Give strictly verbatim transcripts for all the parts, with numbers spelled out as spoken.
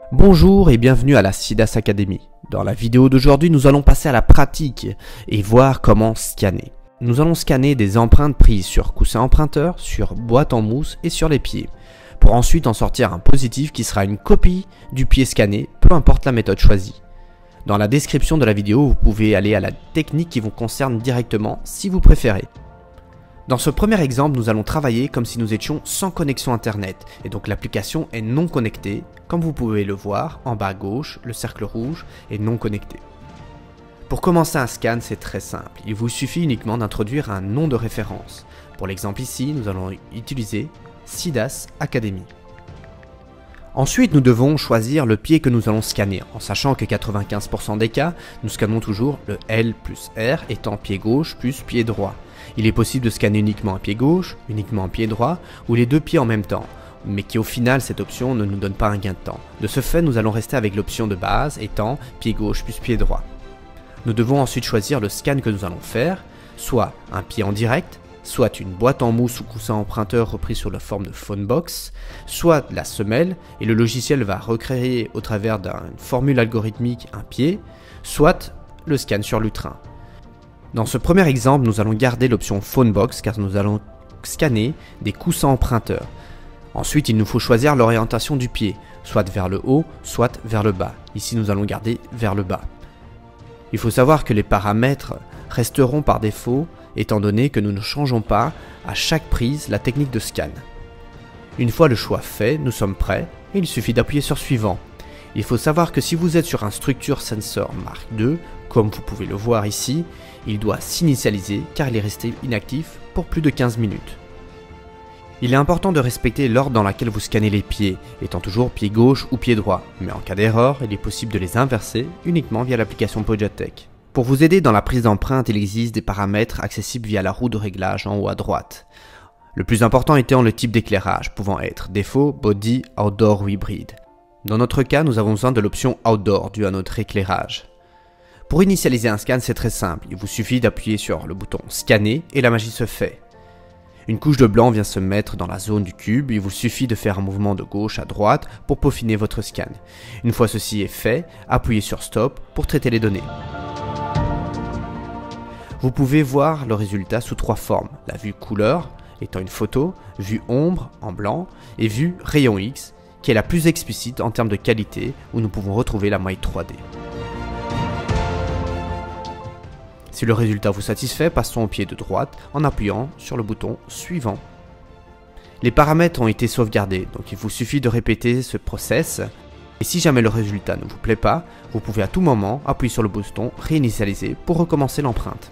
Bonjour et bienvenue à la SIDAS Academy. Dans la vidéo d'aujourd'hui, nous allons passer à la pratique et voir comment scanner. Nous allons scanner des empreintes prises sur coussin emprunteur, sur boîte en mousse et sur les pieds, pour ensuite en sortir un positif qui sera une copie du pied scanné, peu importe la méthode choisie. Dans la description de la vidéo, vous pouvez aller à la technique qui vous concerne directement si vous préférez. Dans ce premier exemple, nous allons travailler comme si nous étions sans connexion internet, et donc l'application est non connectée, comme vous pouvez le voir en bas à gauche, le cercle rouge est non connecté. Pour commencer un scan, c'est très simple, il vous suffit uniquement d'introduire un nom de référence. Pour l'exemple ici, nous allons utiliser SIDAS Academy. Ensuite, nous devons choisir le pied que nous allons scanner, en sachant que quatre-vingt-quinze pour cent des cas, nous scannons toujours le L plus R étant pied gauche plus pied droit. Il est possible de scanner uniquement un pied gauche, uniquement un pied droit, ou les deux pieds en même temps, mais qui au final cette option ne nous donne pas un gain de temps. De ce fait, nous allons rester avec l'option de base étant pied gauche plus pied droit. Nous devons ensuite choisir le scan que nous allons faire, soit un pied en direct, soit une boîte en mousse ou coussin emprunteur repris sur la forme de phone box, soit la semelle, et le logiciel va recréer au travers d'une formule algorithmique un pied, soit le scan sur lutrin. Dans ce premier exemple, nous allons garder l'option phone box car nous allons scanner des coussins emprunteurs. Ensuite, il nous faut choisir l'orientation du pied, soit vers le haut, soit vers le bas. Ici, nous allons garder vers le bas. Il faut savoir que les paramètres resteront par défaut étant donné que nous ne changeons pas à chaque prise la technique de scan. Une fois le choix fait, nous sommes prêts et il suffit d'appuyer sur suivant. Il faut savoir que si vous êtes sur un Structure Sensor Mark deux, comme vous pouvez le voir ici, il doit s'initialiser car il est resté inactif pour plus de quinze minutes. Il est important de respecter l'ordre dans lequel vous scannez les pieds, étant toujours pied gauche ou pied droit, mais en cas d'erreur, il est possible de les inverser uniquement via l'application Pojatech. Pour vous aider dans la prise d'empreinte, il existe des paramètres accessibles via la roue de réglage en haut à droite. Le plus important étant le type d'éclairage, pouvant être défaut, body, outdoor ou hybride. Dans notre cas, nous avons besoin de l'option outdoor due à notre éclairage. Pour initialiser un scan, c'est très simple, il vous suffit d'appuyer sur le bouton scanner et la magie se fait. Une couche de blanc vient se mettre dans la zone du cube, il vous suffit de faire un mouvement de gauche à droite pour peaufiner votre scan. Une fois ceci est fait, appuyez sur stop pour traiter les données. Vous pouvez voir le résultat sous trois formes, la vue couleur étant une photo, vue ombre en blanc et vue rayon X qui est la plus explicite en termes de qualité où nous pouvons retrouver la maille trois D. Si le résultat vous satisfait, passons au pied de droite en appuyant sur le bouton suivant. Les paramètres ont été sauvegardés, donc il vous suffit de répéter ce process. Et si jamais le résultat ne vous plaît pas, vous pouvez à tout moment appuyer sur le bouton réinitialiser pour recommencer l'empreinte.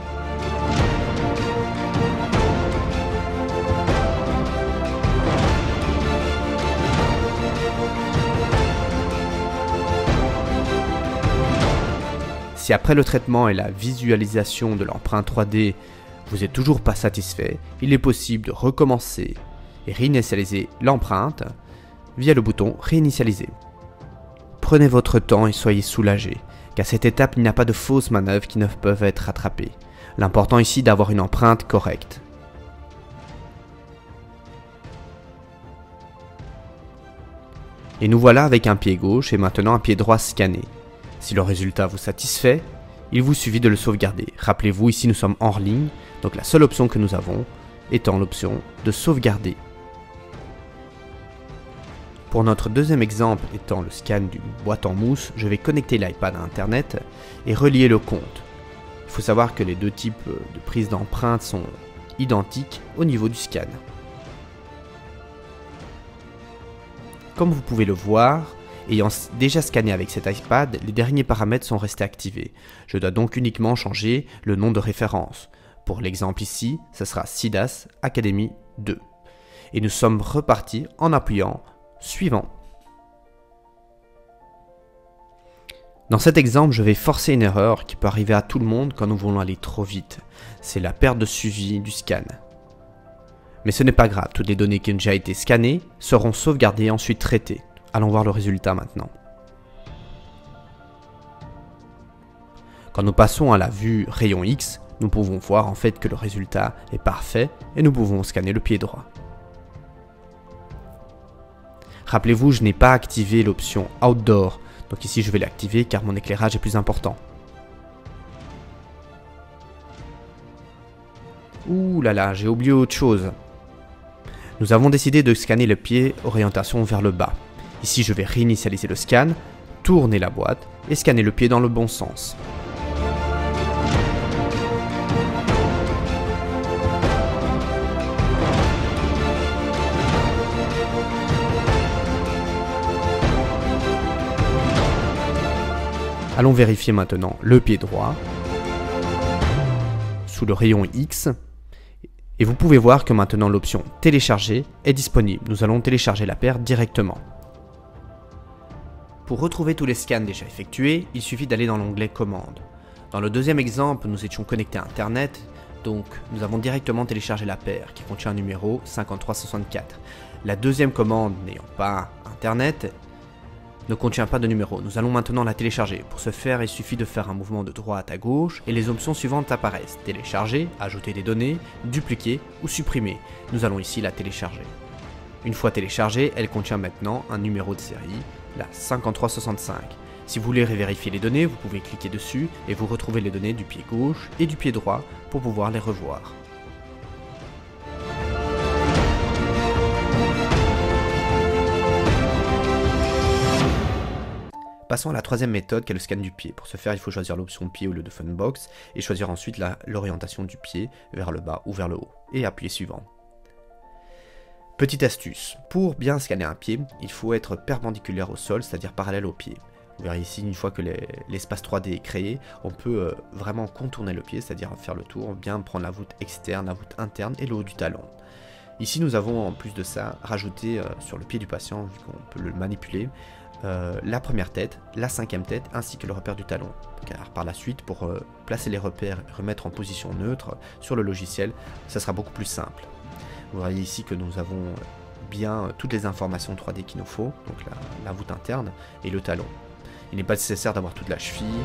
Si après le traitement et la visualisation de l'empreinte trois D, vous n'êtes toujours pas satisfait, il est possible de recommencer et réinitialiser l'empreinte via le bouton réinitialiser. Prenez votre temps et soyez soulagé, qu'à cette étape il n'y a pas de fausses manœuvres qui ne peuvent être rattrapées. L'important ici est d'avoir une empreinte correcte. Et nous voilà avec un pied gauche et maintenant un pied droit scanné. Si le résultat vous satisfait, il vous suffit de le sauvegarder. Rappelez-vous, ici nous sommes hors ligne, donc la seule option que nous avons étant l'option de sauvegarder. Pour notre deuxième exemple étant le scan d'une boîte en mousse, je vais connecter l'iPad à Internet et relier le compte. Il faut savoir que les deux types de prise d'empreinte sont identiques au niveau du scan. Comme vous pouvez le voir, ayant déjà scanné avec cet iPad, les derniers paramètres sont restés activés. Je dois donc uniquement changer le nom de référence. Pour l'exemple ici, ce sera SIDAS Academy deux. Et nous sommes repartis en appuyant suivant. Dans cet exemple, je vais forcer une erreur qui peut arriver à tout le monde quand nous voulons aller trop vite. C'est la perte de suivi du scan. Mais ce n'est pas grave, toutes les données qui ont déjà été scannées seront sauvegardées et ensuite traitées. Allons voir le résultat maintenant. Quand nous passons à la vue rayon X, nous pouvons voir en fait que le résultat est parfait et nous pouvons scanner le pied droit. Rappelez-vous, je n'ai pas activé l'option Outdoor, donc ici je vais l'activer car mon éclairage est plus important. Ouh là là, j'ai oublié autre chose. Nous avons décidé de scanner le pied orientation vers le bas. Ici je vais réinitialiser le scan, tourner la boîte et scanner le pied dans le bon sens. Allons vérifier maintenant le pied droit sous le rayon X et vous pouvez voir que maintenant l'option télécharger est disponible. Nous allons télécharger la paire directement. Pour retrouver tous les scans déjà effectués, il suffit d'aller dans l'onglet commandes. Dans le deuxième exemple, nous étions connectés à internet, donc nous avons directement téléchargé la paire qui contient un numéro cinquante-trois soixante-quatre. La deuxième commande n'ayant pas internet ne contient pas de numéro. Nous allons maintenant la télécharger. Pour ce faire, il suffit de faire un mouvement de droite à gauche et les options suivantes apparaissent. Télécharger, ajouter des données, dupliquer ou supprimer. Nous allons ici la télécharger. Une fois téléchargée, elle contient maintenant un numéro de série, la cinquante-trois soixante-cinq. Si vous voulez vérifier les données, vous pouvez cliquer dessus et vous retrouvez les données du pied gauche et du pied droit pour pouvoir les revoir. Passons à la troisième méthode qui est le scan du pied. Pour ce faire, il faut choisir l'option pied au lieu de Funbox et choisir ensuite l'orientation du pied vers le bas ou vers le haut et appuyer suivant. Petite astuce, pour bien scanner un pied, il faut être perpendiculaire au sol, c'est-à-dire parallèle au pied. Vous verrez ici, une fois que l'espace trois D est créé, on peut euh, vraiment contourner le pied, c'est-à-dire faire le tour, bien prendre la voûte externe, la voûte interne et le haut du talon. Ici, nous avons en plus de ça rajouté euh, sur le pied du patient, vu qu'on peut le manipuler, Euh, la première tête, la cinquième tête ainsi que le repère du talon, car par la suite pour euh, placer les repères et remettre en position neutre sur le logiciel, ça sera beaucoup plus simple. Vous voyez ici que nous avons bien euh, toutes les informations trois D qu'il nous faut, donc la, la voûte interne et le talon. Il n'est pas nécessaire d'avoir toute la cheville.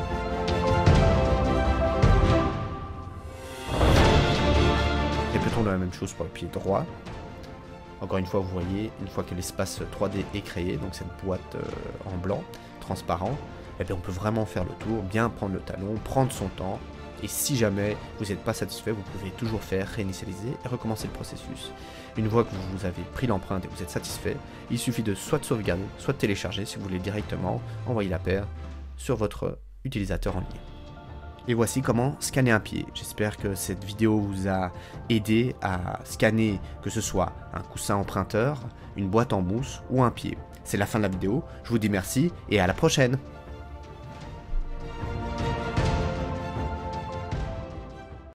Répétons la même chose pour le pied droit. Encore une fois, vous voyez, une fois que l'espace trois D est créé, donc cette boîte euh, en blanc, transparent, eh bien on peut vraiment faire le tour, bien prendre le talon, prendre son temps, et si jamais vous n'êtes pas satisfait, vous pouvez toujours faire réinitialiser et recommencer le processus. Une fois que vous avez pris l'empreinte et que vous êtes satisfait, il suffit de soit de sauvegarder, soit de télécharger si vous voulez directement envoyer la paire sur votre utilisateur en ligne. Et voici comment scanner un pied. J'espère que cette vidéo vous a aidé à scanner que ce soit un coussin emprunteur, une boîte en mousse ou un pied. C'est la fin de la vidéo, je vous dis merci et à la prochaine.